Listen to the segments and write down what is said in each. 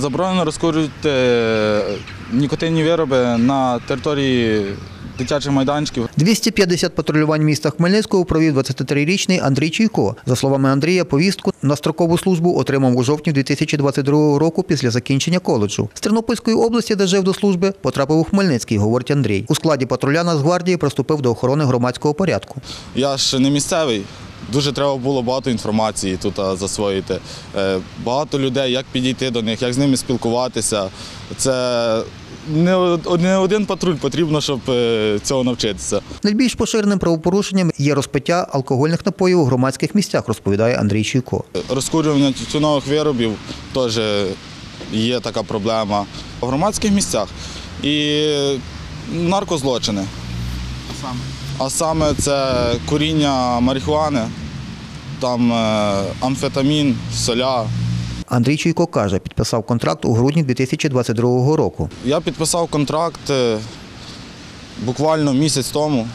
Заборонено розкурювати нікотинні вироби на території дитячих майданчиків. 250 патрулювань міста Хмельницького провів 23-річний Андрій Чуйко. За словами Андрія, повістку на строкову службу отримав у жовтні 2022 року після закінчення коледжу. З Тернопільської області, де жив до служби, потрапив у Хмельницький, говорить Андрій. У складі патруля Нацгвардії приступив до охорони громадського порядку. Я ж не місцевий. Дуже треба було багато інформації тут засвоїти. Багато людей, як підійти до них, як з ними спілкуватися. Це не один патруль потрібно, щоб цього навчитися. Найбільш поширеним правопорушенням є розпиття алкогольних напоїв у громадських місцях, розповідає Андрій Чуйко. Розкурювання тютюнових виробів теж є така проблема. У громадських місцях і наркозлочини. А саме це куріння марихуани, там амфетамін, соля. Андрій Чуйко каже, підписав контракт у грудні 2022 року. Я підписав контракт буквально місяць тому.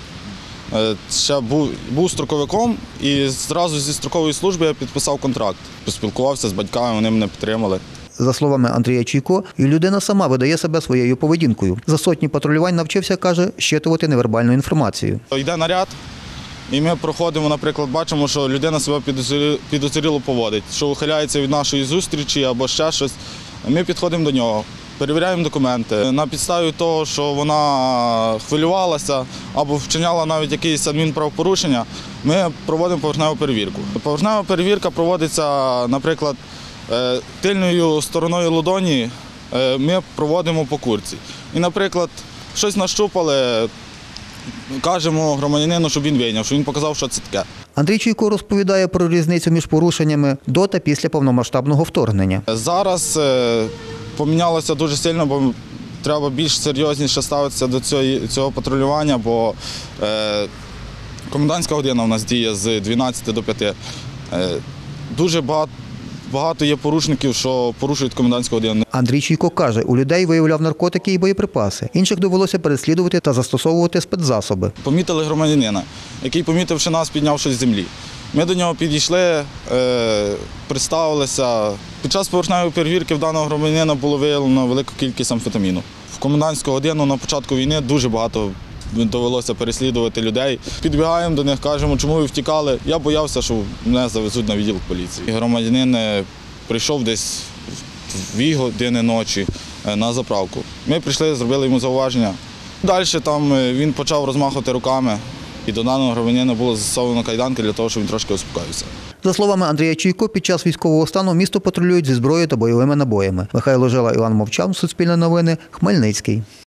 Ще був строковиком і зразу зі строкової служби я підписав контракт. Поспілкувався з батьками, вони мене підтримали. За словами Андрія Чуйко, і людина сама видає себе своєю поведінкою. За сотні патрулювань навчився, каже, щитувати невербальну інформацію. Йде наряд, і ми проходимо, наприклад, бачимо, що людина себе підозріло поводить, що ухиляється від нашої зустрічі або ще щось. Ми підходимо до нього, перевіряємо документи. На підставі того, що вона хвилювалася або вчиняла навіть якісь адмінправопорушення, ми проводимо поверхневу перевірку. Поверхнева перевірка проводиться, наприклад, тильною стороною ладоні ми проводимо по куртці. І, наприклад, щось нащупали, кажемо громадянину, щоб він вийняв, щоб він показав, що це таке. Андрій Чуйко розповідає про різницю між порушеннями до та після повномасштабного вторгнення. Зараз помінялося дуже сильно, бо треба більш серйозніше ставитися до цього патрулювання, бо комендантська година у нас діє з 12 до 5. Дуже багато є порушників, що порушують комендантську годину. Андрій Чуйко каже, у людей виявляв наркотики і боєприпаси. Інших довелося переслідувати та застосовувати спецзасоби. Помітили громадянина, який, помітивши нас, підняв щось з землі. Ми до нього підійшли, представилися. Під час поверхневої перевірки в даного громадянина було виявлено велику кількість амфетаміну. В комендантську годину на початку війни дуже багато довелося переслідувати людей. Підбігаємо до них, кажемо, чому ви втікали. Я боявся, що мене завезуть на відділ поліції. Громадянин прийшов десь в 2 години ночі на заправку. Ми прийшли, зробили йому зауваження. Далі там він почав розмахувати руками, і до даного громадянина було застосовано кайданки для того, щоб він трошки успокоївся. За словами Андрія Чуйко, під час військового стану місто патрулюють зі зброєю та бойовими набоями. Михайло Жила, Іван Мовчан, Суспільне новини, Хмельницький.